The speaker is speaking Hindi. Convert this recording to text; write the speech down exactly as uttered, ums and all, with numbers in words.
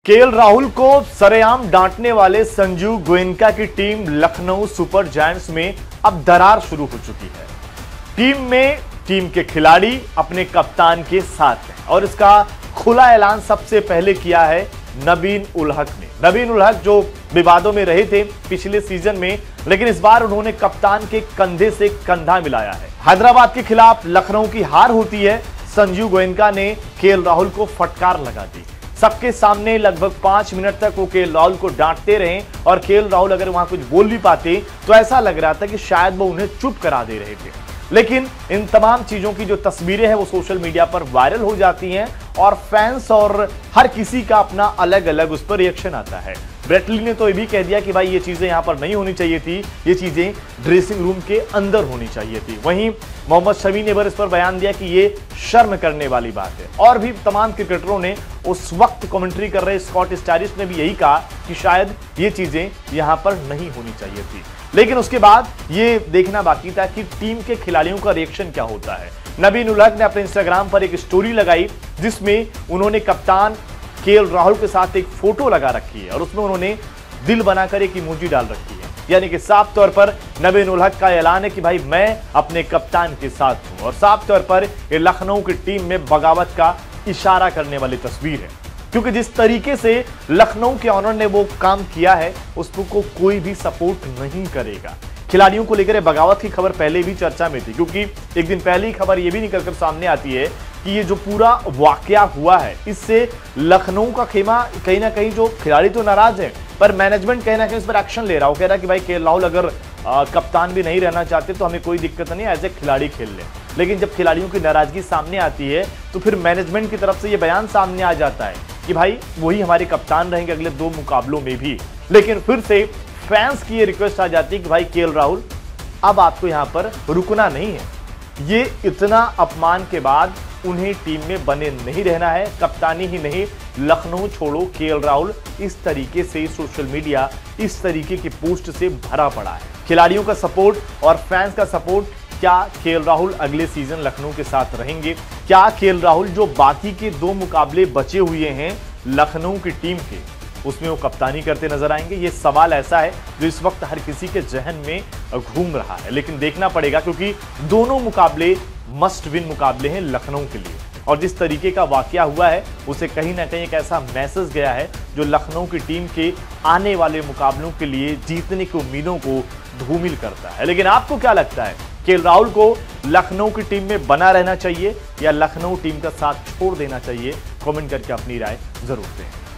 केएल राहुल को सरेआम डांटने वाले संजू गोयनका की टीम लखनऊ सुपर जायंट्स में अब दरार शुरू हो चुकी है। टीम में टीम के खिलाड़ी अपने कप्तान के साथ हैं और इसका खुला ऐलान सबसे पहले किया है नबीन उल हक ने। नबीन उल हक जो विवादों में रहे थे पिछले सीजन में, लेकिन इस बार उन्होंने कप्तान के कंधे से कंधा मिलाया है। हैदराबाद के खिलाफ लखनऊ की हार होती है, संजू गोयनका ने केएल राहुल को फटकार लगा दी। सबके सामने लगभग पांच मिनट तक वो केएल राहुल को डांटते रहे और केएल राहुल अगर वहां कुछ बोल भी पाते तो ऐसा लग रहा था कि शायद वो उन्हें चुप करा दे रहे थे। लेकिन इन तमाम चीजों की जो तस्वीरें हैं वो सोशल मीडिया पर वायरल हो जाती हैं और फैंस और हर किसी का अपना अलग अलग उस पर रिएक्शन आता है। ब्रेट ली ने तो ये भी कह दिया कि भाई ये चीजें यहां पर नहीं होनी चाहिए थी, ये चीजें ड्रेसिंग रूम के अंदर होनी चाहिए थी। वहीं मोहम्मद शमी ने इस पर बयान दिया कि ये शर्म करने वाली बात है। और भी तमाम क्रिकेटरों ने उस वक्त कमेंट्री कर रहे स्कॉट स्टाइरिश ने भी यही कहा कि शायद ये चीजें यहां पर नहीं होनी चाहिए थी। लेकिन उसके बाद ये देखना बाकी था कि टीम के खिलाड़ियों का रिएक्शन क्या होता है। नबीन उल हक ने अपने इंस्टाग्राम पर एक स्टोरी लगाई जिसमें उन्होंने कप्तान केएल राहुल के साथ एक फोटो लगा रखी है और उसमें उन्होंने दिल बनाकर एक इमोजी डाल रखी है। यानी कि साफ तौर पर नबीन उल हक का ऐलान है कि भाई मैं अपने कप्तान के साथ हूं और साफ तौर पर ये लखनऊ की टीम में बगावत का इशारा करने वाली तस्वीर है, क्योंकि जिस तरीके से लखनऊ के ऑनर ने वो काम किया है उसको कोई भी सपोर्ट नहीं करेगा। खिलाड़ियों को लेकर बगावत की खबर पहले भी चर्चा में थी, क्योंकि एक दिन पहले ही खबर ये भी निकलकर सामने आती है कि ये जो पूरा वाकया हुआ है इससे लखनऊ का खेमा कहीं ना कहीं, जो खिलाड़ी तो नाराज है पर मैनेजमेंट कहीं ना कहीं इस पर एक्शन ले रहा हो, कह रहा है कि भाई केएल राहुल अगर आ, कप्तान भी नहीं रहना चाहते तो हमें कोई दिक्कत नहीं, एज ए खिलाड़ी खेल ले। लेकिन जब खिलाड़ियों की नाराजगी सामने आती है तो फिर मैनेजमेंट की तरफ से ये बयान सामने आ जाता है कि भाई वही हमारे कप्तान रहेंगे अगले दो मुकाबलों में भी। लेकिन फिर से फैंस की ये रिक्वेस्ट आ जाती है कि भाई केएल राहुल अब आपको यहां पर रुकना नहीं है, ये इतना अपमान के बाद उन्हें टीम में बने नहीं रहना है। कप्तानी ही नहीं, लखनऊ छोड़ो केएल राहुल इस तरीके से सोशल मीडिया इस तरीके की पोस्ट से भरा पड़ा है। खिलाड़ियों का सपोर्ट और फैंस का सपोर्ट, क्या केएल राहुल अगले सीजन लखनऊ के साथ रहेंगे? क्या केएल राहुल जो बाकी के दो मुकाबले बचे हुए हैं लखनऊ की टीम के उसमें वो कप्तानी करते नजर आएंगे? ये सवाल ऐसा है जो इस वक्त हर किसी के जहन में घूम रहा है। लेकिन देखना पड़ेगा, क्योंकि दोनों मुकाबले मस्ट विन मुकाबले हैं लखनऊ के लिए और जिस तरीके का वाकया हुआ है उसे कहीं ना कहीं एक ऐसा मैसेज गया है जो लखनऊ की टीम के आने वाले मुकाबलों के लिए जीतने की उम्मीदों को धूमिल करता है। लेकिन आपको क्या लगता है, केएल राहुल को लखनऊ की टीम में बना रहना चाहिए या लखनऊ टीम का साथ छोड़ देना चाहिए? कमेंट करके अपनी राय जरूर दें।